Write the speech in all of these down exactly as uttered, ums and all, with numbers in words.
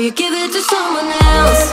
you give it to someone else.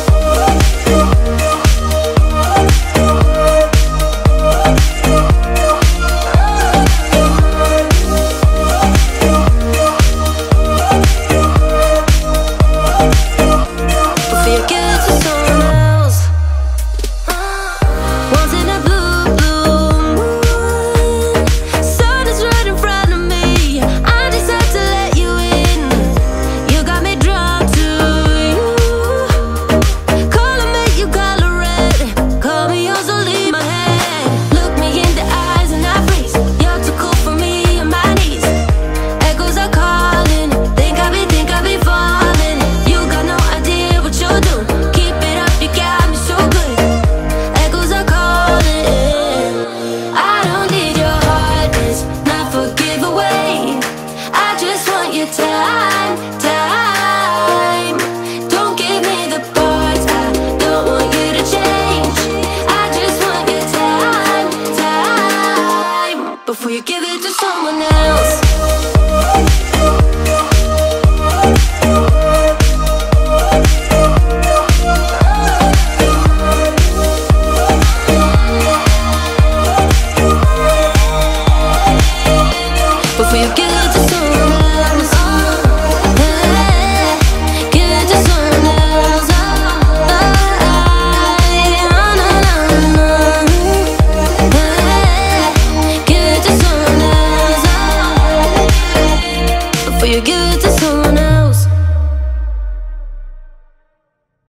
Time, time. Don't give me the parts I don't want you to change. I just want your time, time, before you give it to someone else. Before you give